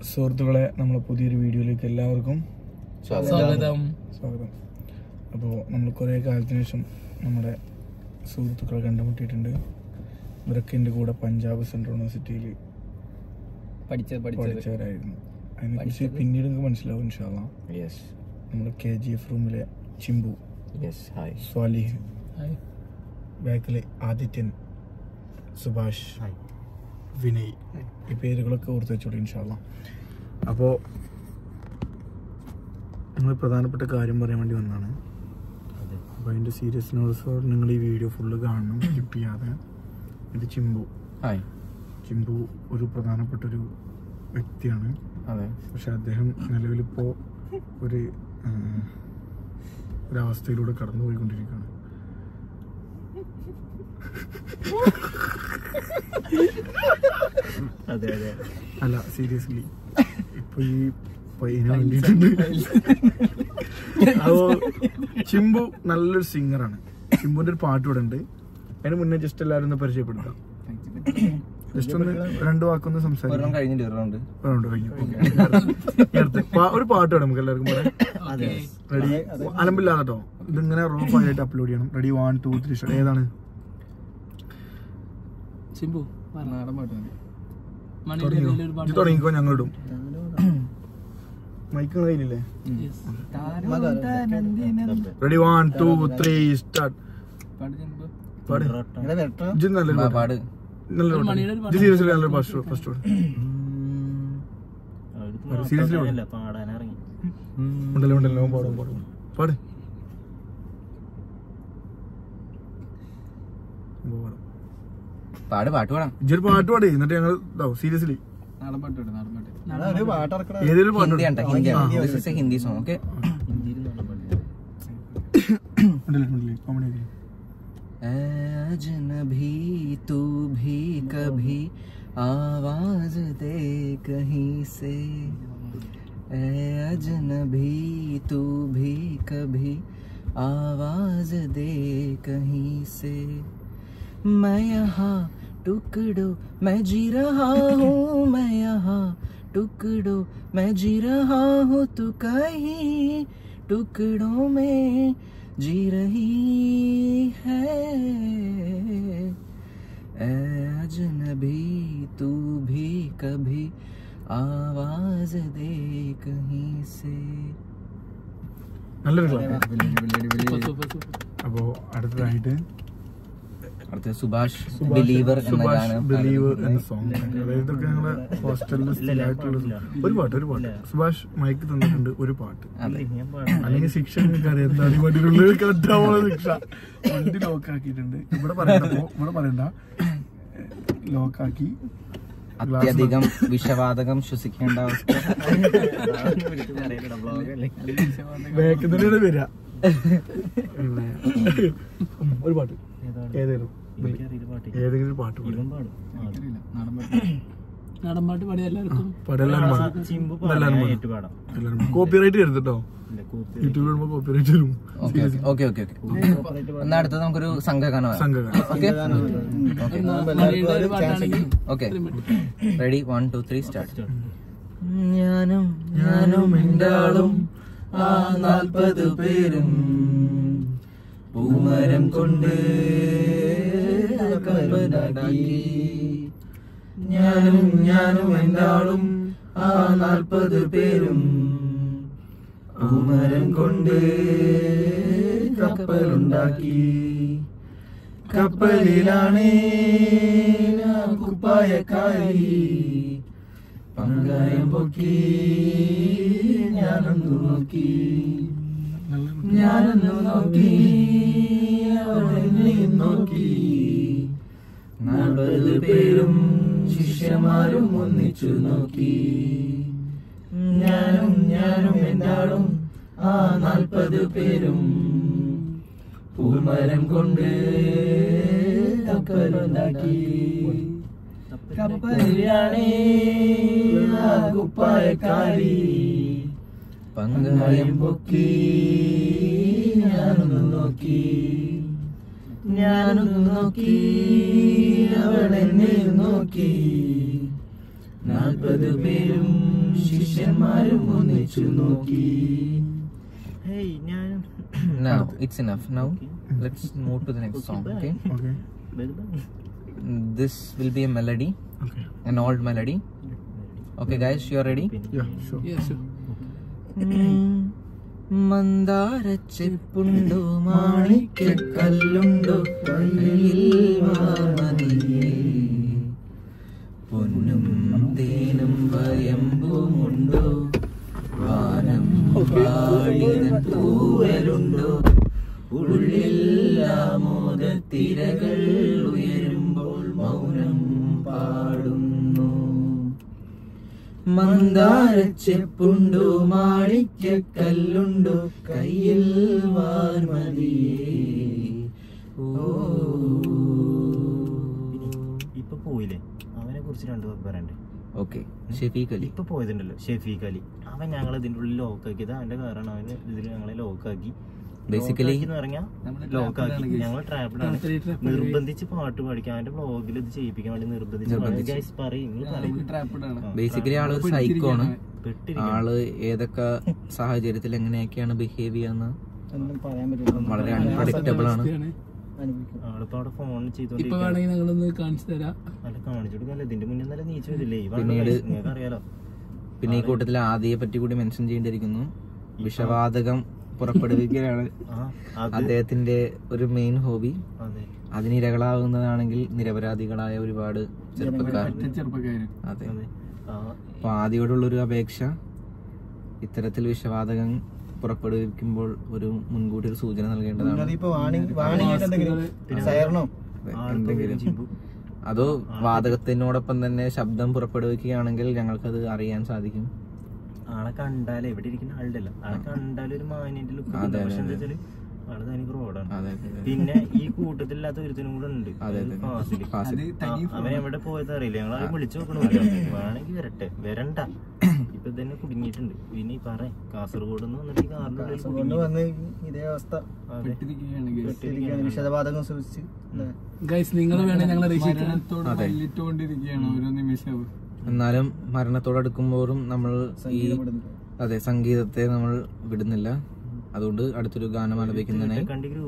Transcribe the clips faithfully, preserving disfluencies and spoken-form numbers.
സുഹൃത്തുക്കളെ, നമ്മളെ പുതിയൊരു വീഡിയോയിലേക്ക് എല്ലാവർക്കും സ്വാഗതം. സ്വാഗതം. അപ്പോൾ നമ്മൾ കുറേ കാലത്തിന് ശേഷം നമ്മുടെ സുഹൃത്തുക്കളെ കണ്ടുമുട്ടിയിട്ടുണ്ട്. ഇവരൊക്കെ എൻ്റെ കൂടെ പഞ്ചാബ് സെൻട്രൽ യൂണിവേഴ്സിറ്റിയിൽ പഠിച്ചവരായിരുന്നു. അതിനെക്കുറിച്ച് പിന്നീട് നിങ്ങൾക്ക് മനസ്സിലാവും ഇൻഷാ അല്ലാഹ്. നമ്മുടെ കെ ജി എഫ് റൂമിലെ ചിമ്പു, സ്വാലിഹ്, ബാക്കിലെ ആദിത്യൻ, സുഭാഷ്, വിനയ്, ഈ പേരുകളൊക്കെ ഓർത്ത് വെച്ചോളൂ ഇൻഷാ അല്ലാഹ്. അപ്പോൾ നിങ്ങൾ പ്രധാനപ്പെട്ട കാര്യം പറയാൻ വേണ്ടി വന്നതാണ്. അപ്പോൾ അതിൻ്റെ സീരിയസ്നെസ് നിങ്ങൾ ഈ വീഡിയോ ഫുള്ള് കാണണം, സ്കിപ്പ് ചെയ്യാതെ. ഇത് ചിമ്പു. ചിമ്പു ഒരു പ്രധാനപ്പെട്ടൊരു വ്യക്തിയാണ്. അതെ. പക്ഷെ അദ്ദേഹം നിലവിലിപ്പോൾ ഒരു ഒരവസ്ഥയിലൂടെ കടന്നു പോയിക്കൊണ്ടിരിക്കുകയാണ്. അതെ അതെ അല്ല, സീരിയസ്ലി ഇപ്പൊ ഈ പയ്യന് വേണ്ടിയിട്ടുണ്ട്. അപ്പോ ചിമ്പു നല്ലൊരു സിംഗറാണ്. ചിമ്പുവിന്റെ ഒരു പാട്ട് ഇവിടെ ഉണ്ട്. അതിന് മുന്നേ ജസ്റ്റ് എല്ലാവരും ഒന്ന് പരിചയപ്പെടുത്താം. ജസ്റ്റ് ഒന്ന് രണ്ടു വാക്കൊന്ന് സംസാരിക്കാം. ഒരു പാട്ട് വേണം നമുക്ക് എല്ലാവർക്കും പറയാം. റെഡി? അലമ്പില്ലാതെ കേട്ടോ. ഇതിങ്ങനെ റോ ഫയലായിട്ട് അപ്ലോഡ് ചെയ്യണം. Ready? One two three start. ഏതാണ്? തുടങ്ങിക്കോ, ഞങ്ങൾ ഇടും. മൈക്ക് കയ്യിലില്ലേ? Ready? One two three start. നല്ലൊരു പാട്ട്. സീരിയസ്ലി നല്ലൊരു ഫസ്റ്റ് ഫസ്റ്റ് സീരിയസ്ലി ഉണ്ടല്ലോ ഉണ്ടല്ലോ പാടും പാടും പാട്. പാട് പാട്ട് പാടാം. ഇജ്ജൊരു പാട്ട് പാടി, എന്നിട്ട് ഞങ്ങൾ സീരിയസ്ലി ഏതൊരു പാട്ട്. ഹിന്ദി സോങ്. ഓക്കെ. अजनबी तू भी कभी आवाज दे कहीं से, ए अजनबी तू भी कभी आवाज दे कहीं से, मैं यहाँ टुकड़ों मैं जी रहा हूँ, मैं यहाँ टुकड़ों मैं जी रहा हूँ, तू कहीं टुकड़ों में जी रही है, ऐ अजनबी तू भी कभी आवाज दे कहीं से. നല്ലൊരു അപ്പോ അടുത്തതായിട്ട് അടുത്ത സുഭാഷ് ബിലീവർ എന്ന സോങ്. ഇതൊക്കെ ഞങ്ങളെ ഹോസ്റ്റലിൽ സ്ഥിരമായിട്ടുള്ള ഒരു പാട്ട് ഒരു പാട്ട് സുഭാഷ് മൈക്ക് തന്നിട്ടുണ്ട്. ഒരു പാട്ട് അല്ലെങ്കിൽ ശിക്ഷ നിങ്ങൾക്ക് അറിയാം. വണ്ടിയിലുള്ള കട്ടാവുള്ള ശിക്ഷ. വണ്ടി ലോക്കാക്കിയിട്ടുണ്ട്. ഇവിടെ പറയണ്ടപ്പോ ഇവിടെ പറയണ്ട. ലോക്കാക്കി അത്യധികം വിഷവാതകം ശ്വസിക്കേണ്ട അവസ്ഥ. ബാക്ക് തന്നെയാണ് വരിക. ഒരു പാട്ട് ഏതെങ്കിലും ഏതെങ്കിലും പാട്ട് കോപ്പിറൈറ്റ് എടുത്തിട്ടോ. യൂട്യൂബിൽ കോപ്പിറൈറ്റ് വരും. Okay okay okay. എന്നാ അടുത്തത് നമുക്കൊരു സംഘഗാനം. Okay. Ready? One two three start. ഞാനും ഞാനും എന്താളും ആ നാൽപ്പത് പേരും പൂമരം കൊണ്ട് കൽപ്പനാക്കി, ഞാനും ഞാനും എന്താളും ആ നാൽപ്പത് പേരും പൂമരം കൊണ്ട് കപ്പലുണ്ടാക്കി, കപ്പലിലാണ് കുപ്പായക്കാരി, പങ്കായം പൊക്കി ഞാനൊന്നു നോക്കി, ഞാനൊന്നു നോക്കി അവളെ നോക്കി, നാൽപ്പത് പേരും ശിഷ്യന്മാരും ഒന്നിച്ചു നോക്കി, ഞാനും ഞാനും എന്താളും ആ നാൽപ്പത് പേരും പൂമരം കൊണ്ട് കപ്പലുണ്ടാക്കി, കപ്പലിലാണേ ആ കുപ്പായക്കാരി, പങ്കായം പൊക്കി ഞാനൊന്നു നോക്കി, ഞാനൊന്നു നോക്കി അവൾ എന്നെ നോക്കി, നാൽപ്പത് പേരും ശിഷ്യന്മാരും ഒന്നിച്ചു നോക്കി. Now it's enough. Now let's move to the next song. Okay. Okay. This will be a melody. Okay. An old melody. Okay, guys, you are ready? Yeah, sure. Yes, sir. മന്ദാരച്ചെപ്പുണ്ടോ മാണിക്യക്കല്ലുണ്ടോ കയ്യിൽ വാമതിയേ, പൊന്നും തേനും വയമ്പുമുണ്ടോ, വാനം പാടിതൻ തൂവലുണ്ടോ, ഉള്ളിൽ ആമോദത്തിരകൾ ഉയരുമ്പോൾ മൗനം പാടുന്നു. മന്ദാരച്ചെപ്പുണ്ടോ മാണിക്യക്കല്ലുണ്ടോ കയ്യിൽ വാർമതിയേ. ഇപ്പൊ പോയില്ലേ അവനെ കുറിച്ച് രണ്ടു പേർ പറയണ്ടേ? ഓക്കെ, ഷെഫീഖ് അലി ഇപ്പൊ പോയതുണ്ടല്ലോ ഷെഫീഖ് അലി. അവൻ ഞങ്ങളെ ഇതിന്റെ ഉള്ളിൽ ലോക്കാക്കിയത് അവന്റെ കാറാണ്. അവന് ഇതിൽ ഞങ്ങളെ ലോക്കാക്കി. ബേസിക്കലി പറഞ്ഞാൽ ലോക്കാക്കി. ഞങ്ങൾ ട്രാപ്പിലാണ്. നിർബന്ധിച്ച് പാട്ട് പാടിക്കാൻ അവന്റെ ബ്ലോഗിൽ ഇത് ചെയ്യിപ്പിക്കാൻ വേണ്ടി നിർബന്ധിച്ച് പറയും. ബേസിക്കലി ആള് സൈക്കോ ആണ്. ആള് ഏതൊക്കെ സാഹചര്യത്തിൽ എങ്ങനെയൊക്കെയാണ് ബിഹേവ് ചെയ്യാന്ന് വളരെ അൺപ്രഡിക്റ്റബിൾ ആണ്. ആളിപ്പോ അവിടെ ഫോൺ ചെയ്തോണ്ട് കാണിച്ചു തരാം. അല്ല കാണിച്ചു കൊടുക്കാല്ലോ. ഇതിന്റെ മുന്നേ നല്ല നീച്ചു വരില്ലേ? പിന്നീട് നിങ്ങൾക്ക് അറിയാലോ. പിന്നെ ഈ കൂട്ടത്തിൽ ആദിയെ പറ്റി കൂടി മെൻഷൻ ചെയ്യേണ്ടിയിരിക്കുന്നു. വിഷവാതകം പുറപ്പെടുവിക്കലാണ് അദ്ദേഹത്തിന്റെ ഒരു മെയിൻ ഹോബി. അതിനിരകളാവുന്നതാണെങ്കിൽ നിരപരാധികളായ ഒരുപാട് ചെറുപ്പക്കാർ. അതെ, അപ്പൊ ആദിയോടുള്ളൊരു അപേക്ഷ, ഇത്തരത്തിൽ വിഷവാതകം പുറപ്പെടുവിക്കുമ്പോൾ ഒരു മുൻകൂട്ടി ഒരു സൂചന നൽകേണ്ടതാണ്. എന്തെങ്കിലും അതോ വാതകത്തിനോടൊപ്പം തന്നെ ശബ്ദം പുറപ്പെടുവിക്കുകയാണെങ്കിൽ ഞങ്ങൾക്കത് അറിയാൻ സാധിക്കും. ആളെ കണ്ടാലേ ഇവിടെ ഇരിക്കുന്ന ആളുടെ ആളെ കണ്ടാലും ഒരു മാന്യന്റെ ലുക്ക്. പക്ഷെ എന്താ വെച്ചാല് ആള് തനിക്ക് റോഡാണ്. പിന്നെ ഈ കൂട്ടത്തില്ലാത്ത ഒരുത്തിനും കൂടെ ഉണ്ട്, അവൻ എവിടെ പോയത് അറിയില്ല. ഞങ്ങൾ അത് വിളിച്ചു നോക്കണമല്ലോ. വേണമെങ്കിൽ വരട്ടെ, വരണ്ട. ഇപ്പൊ തന്നെ കുടുങ്ങിയിട്ടുണ്ട്. പിന്നെ ഈ പറ കാസർഗോഡ് നിന്ന് വന്നിട്ട് ഈ കാറിനുള്ളിൽ വന്ന് ഇതേ അവസ്ഥ. വിഷവാതകം സൂക്ഷിച്ച് നിങ്ങൾ വേണേ ഞങ്ങളെ ഓരോ നിമിഷവും. എന്നാലും മരണത്തോടടുക്കുമ്പോഴും നമ്മൾ ഈ അതെ സംഗീതത്തെ നമ്മൾ വിടുന്നില്ല. അതുകൊണ്ട് അടുത്തൊരു ഗാനം ആലപിക്കുന്നതിനായി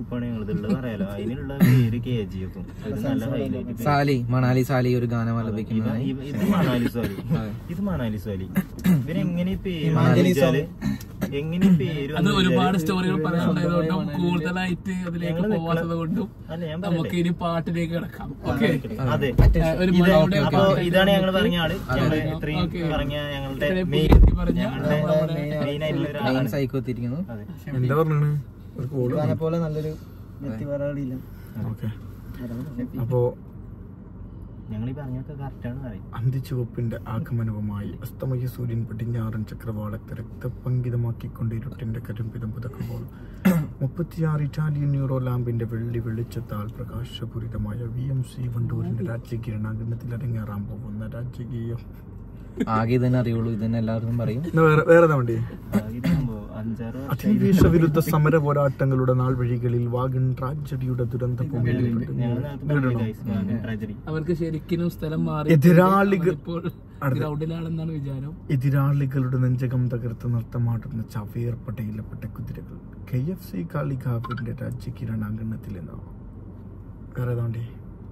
സാലി മണാലി സാലി ഒരു ഗാനം ആലപിക്കുന്നതിനായി. ഇത് മണാലി സാലി ഇവരെങ്ങനെ പേര് എങ്ങനെ പേര് അത് ഒരുപാട് സ്റ്റോറികൾ പറയാനുണ്ടായതുകൊണ്ടും കൂടുതലായിട്ട് അതിലേക്ക് പോകാത്തത് കൊണ്ടും നമുക്ക് ഇനി പാട്ടിലേക്ക് കിടക്കാം. ഓക്കെ, അതെ. അപ്പൊ ഇതാണ് ഞങ്ങൾ പറഞ്ഞ ആള്. ഞങ്ങള് ഇത്രയും പറഞ്ഞ ഞങ്ങളുടെ സൈക്കോത്തിരിക്കുന്നു. എന്താ പറഞ്ഞാണ് പോലെ നല്ലൊരു വ്യക്തിപരമില്ല. അപ്പോ ഞങ്ങളീ പറഞ്ഞൊക്കെ കറക്റ്റാണ് പറയും. അന്തിച്ചുവപ്പിന്റെ ആഗമനവുമായി അസ്തമയ സൂര്യൻ പടിഞ്ഞാറൻ ചക്രവാളത്തെ രക്തപങ്കിതമാക്കിക്കൊണ്ട് ഇരുട്ടിന്റെ കരിമ്പിതം പുതക്കുമ്പോൾ മുപ്പത്തിയാറ് ഇറ്റാലിയൻ ന്യൂറോ ലാമ്പിന്റെ വെള്ളി വെളിച്ചത്താൽ പ്രകാശപൂരിതമായ വി എം സി വണ്ടൂരിന്റെ രാജ്യകിരണാങ്കണത്തിൽ അരങ്ങേറാൻ പോകുന്ന രാജകീയം. ആകെ ഇതന്നെ അറിയുള്ളൂ, ഇതന്നെ എല്ലാവർക്കും പറയും. വേറെ വേണ്ടി അധിനിവേശ വിരുദ്ധ സമര പോരാട്ടങ്ങളുടെ നാൾ വഴികളിൽ വാഗൺ ട്രാജഡിയുടെ ദുരന്ത അവർക്ക് ശരിക്കും സ്ഥലം മാറി എതിരാളികൾ ഗ്രൗണ്ടിലാണെന്നാണ് വിചാരം. എതിരാളികളുടെ നെഞ്ചകം തകർത്ത് നൃത്തമാടുന്ന ചവേർപ്പട്ടയിലപ്പെട്ട കുതിരകൾ കെ എഫ് സി കാളികാവിന്റെ രാജ്യകിരണാങ്കണത്തിൽ നിന്നാണ്. വേറെ ഏതാണ്ടി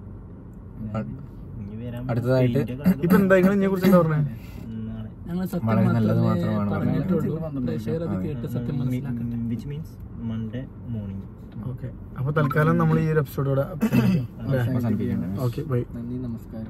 അടുത്തതായിട്ട് ഇപ്പൊ എന്താ ഇതിനെ കുറിച്ച് എന്താ പറഞ്ഞത്? വളരെ നല്ലത് മാത്രമാണ് പറഞ്ഞിട്ടുള്ളൂ. ഓക്കെ, അപ്പൊ തൽക്കാലം നമ്മൾ ഈ ഒരു എപ്പിസോഡോടെ ഓക്കെ ബൈ. നന്ദി, നമസ്കാരം.